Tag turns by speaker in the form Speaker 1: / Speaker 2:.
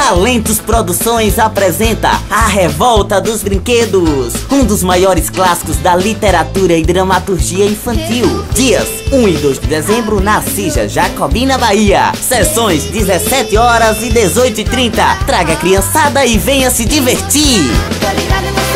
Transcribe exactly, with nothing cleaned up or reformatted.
Speaker 1: Talentos Produções apresenta A Revolta dos Brinquedos, um dos maiores clássicos da literatura e dramaturgia infantil. Dias um e dois de dezembro na Cija, Jacobina, Bahia. Sessões dezessete horas e dezoito e trinta. Traga a criançada e venha se divertir.